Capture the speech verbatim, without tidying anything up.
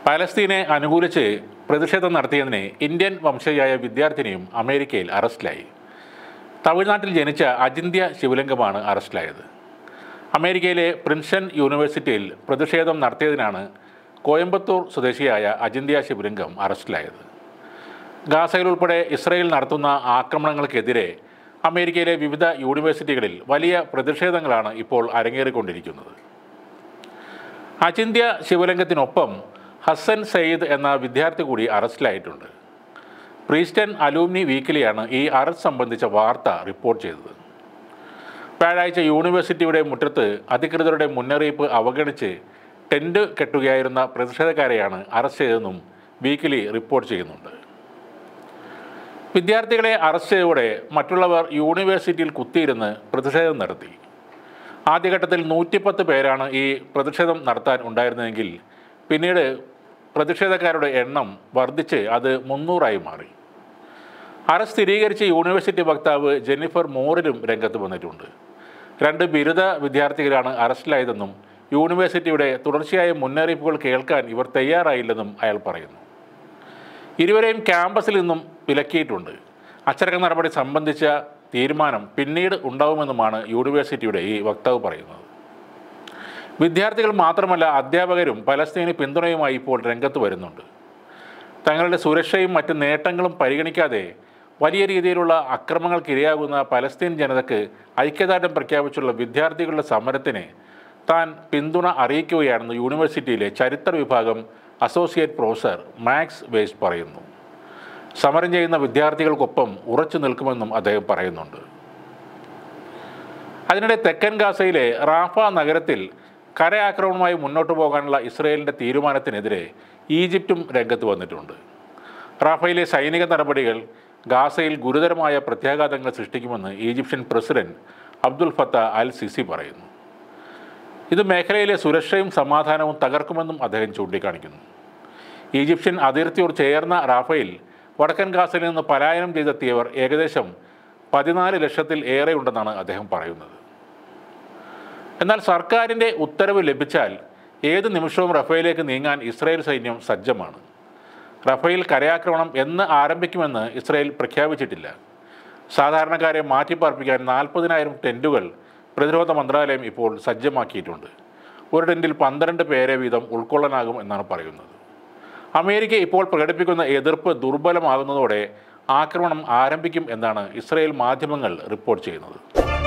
പാലസ്തീനെ അനുകൂലിച്ച് പ്രതിഷേധം നടത്തിയതിന് ഇന്ത്യൻ വംശജയായ വിദ്യാർത്ഥിനിയും അമേരിക്കയിൽ അറസ്റ്റിലായി. തമിഴ്നാട്ടിൽ ജനിച്ച അജിന്ത്യ ശിവലിംഗമാണ് അറസ്റ്റിലായത്. അമേരിക്കയിലെ പ്രിൻസ്റ്റൺ യൂണിവേഴ്സിറ്റിയിൽ പ്രതിഷേധം നടത്തിയതിനാണ് കോയമ്പത്തൂർ സ്വദേശിയായ അജിന്ത്യ ശിവലിംഗം അറസ്റ്റിലായത്. ഗാസയിൽ ഉൾപ്പെടെ ഇസ്രയേൽ നടത്തുന്ന ആക്രമണങ്ങൾക്കെതിരെ അമേരിക്കയിലെ വിവിധ യൂണിവേഴ്സിറ്റികളിൽ വലിയ പ്രതിഷേധങ്ങളാണ് ഇപ്പോൾ അരങ്ങേറിക്കൊണ്ടിരിക്കുന്നത്. അജിന്ത്യ ശിവലിംഗത്തിനൊപ്പം ഹസൻ സയ്യിദ് എന്ന വിദ്യാർത്ഥി കൂടി അറസ്റ്റിലായിട്ടുണ്ട്. പ്രീസ്റ്റൺ അലൂമിനി വീക്കിലിയാണ് ഈ അറസ്റ്റ് സംബന്ധിച്ച വാർത്ത റിപ്പോർട്ട് ചെയ്തത്. വ്യാഴാഴ്ച യൂണിവേഴ്സിറ്റിയുടെ മുറ്റത്ത് അധികൃതരുടെ മുന്നറിയിപ്പ് അവഗണിച്ച് ടെൻറ്റ് കെട്ടുകയായിരുന്ന പ്രതിഷേധക്കാരെയാണ് അറസ്റ്റ് ചെയ്തതെന്നും വീക്കിലി റിപ്പോർട്ട് ചെയ്യുന്നുണ്ട്. വിദ്യാർത്ഥികളെ അറസ്റ്റ് ചെയ്തതോടെ മറ്റുള്ളവർ യൂണിവേഴ്സിറ്റിയിൽ കുത്തിയിരുന്ന് പ്രതിഷേധം നടത്തി. ആദ്യഘട്ടത്തിൽ നൂറ്റിപ്പത്ത് പേരാണ് ഈ പ്രതിഷേധം നടത്താൻ ഉണ്ടായിരുന്നതെങ്കിൽ പിന്നീട് പ്രതിഷേധക്കാരുടെ എണ്ണം വർദ്ധിച്ച് അത് മുന്നൂറായി മാറി. അറസ്റ്റ് സ്ഥിരീകരിച്ച് യൂണിവേഴ്സിറ്റി വക്താവ് ജെന്നിഫർ മോറിലും രംഗത്ത് വന്നിട്ടുണ്ട്. രണ്ട് ബിരുദ വിദ്യാർത്ഥികളാണ് അറസ്റ്റിലായതെന്നും യൂണിവേഴ്സിറ്റിയുടെ തുടർച്ചയായ മുന്നറിയിപ്പുകൾ കേൾക്കാൻ ഇവർ തയ്യാറായില്ലെന്നും അയാൾ പറയുന്നു. ഇരുവരെയും ക്യാമ്പസിൽ നിന്നും വിലക്കിയിട്ടുണ്ട്. അച്ചടക്ക നടപടി സംബന്ധിച്ച തീരുമാനം പിന്നീട് ഉണ്ടാവുമെന്നുമാണ് യൂണിവേഴ്സിറ്റിയുടെ ഈ വക്താവ് പറയുന്നത്. വിദ്യാർത്ഥികൾ മാത്രമല്ല, അധ്യാപകരും പലസ്തീന് പിന്തുണയുമായി ഇപ്പോൾ രംഗത്ത് വരുന്നുണ്ട്. തങ്ങളുടെ സുരക്ഷയും മറ്റ് നേട്ടങ്ങളും പരിഗണിക്കാതെ വലിയ രീതിയിലുള്ള അക്രമങ്ങൾക്കിരയാകുന്ന പലസ്തീൻ ജനതയ്ക്ക് ഐക്യദാർഢ്യം പ്രഖ്യാപിച്ചുള്ള വിദ്യാർത്ഥികളുടെ സമരത്തിന് താൻ പിന്തുണ അറിയിക്കുകയാണെന്ന് യൂണിവേഴ്സിറ്റിയിലെ ചരിത്ര വിഭാഗം അസോസിയേറ്റ് പ്രൊഫസർ മാക്സ് വേസ് പറയുന്നു. സമരം ചെയ്യുന്ന വിദ്യാർത്ഥികൾക്കൊപ്പം ഉറച്ചു നിൽക്കുമെന്നും അദ്ദേഹം പറയുന്നുണ്ട്. അതിനിടെ തെക്കൻ ഗാസയിലെ റാഫ നഗരത്തിൽ കരയാക്രമണവുമായി മുന്നോട്ട് പോകാനുള്ള ഇസ്രയേലിൻ്റെ തീരുമാനത്തിനെതിരെ ഈജിപ്തും രംഗത്ത് വന്നിട്ടുണ്ട്. റാഫയിലെ സൈനിക നടപടികൾ ഗാസയിൽ ഗുരുതരമായ പ്രത്യാഘാതങ്ങൾ സൃഷ്ടിക്കുമെന്ന് Egyptian president Abdul Fattah al Sisi പറയുന്നു. ഇത് മേഖലയിലെ സുരക്ഷയും സമാധാനവും തകർക്കുമെന്നും അദ്ദേഹം ചൂണ്ടിക്കാണിക്കുന്നു. ഈജിപ്ഷ്യൻ അതിർത്തിയോട് ചേർന്ന റാഫയിൽ വടക്കൻ ഗാസയിൽ നിന്ന് പലായനം ചെയ്തെത്തിയവർ ഏകദേശം പതിനാല് ലക്ഷത്തിൽ ഏറെ ഉണ്ടെന്നാണ് അദ്ദേഹം പറയുന്നത്. എന്നാൽ സർക്കാരിൻ്റെ ഉത്തരവ് ലഭിച്ചാൽ ഏത് നിമിഷവും റഫേലിലേക്ക് നീങ്ങാൻ ഇസ്രായേൽ സൈന്യം സജ്ജമാണ്. റഫേൽ കരയാക്രമണം എന്ന് ആരംഭിക്കുമെന്ന് ഇസ്രായേൽ പ്രഖ്യാപിച്ചിട്ടില്ല. സാധാരണക്കാരെ മാറ്റിപ്പാർപ്പിക്കാൻ നാൽപ്പതിനായിരം ടെൻറ്റുകൾ പ്രതിരോധ മന്ത്രാലയം ഇപ്പോൾ സജ്ജമാക്കിയിട്ടുണ്ട്. ഒരു ടെൻറ്റിൽ പന്ത്രണ്ട് പേരെ വീതം ഉൾക്കൊള്ളാനാകും എന്നാണ് പറയുന്നത്. അമേരിക്ക ഇപ്പോൾ പ്രകടിപ്പിക്കുന്ന എതിർപ്പ് ദുർബലമാകുന്നതോടെ ആക്രമണം ആരംഭിക്കും എന്നാണ് ഇസ്രായേൽ മാധ്യമങ്ങൾ റിപ്പോർട്ട് ചെയ്യുന്നത്.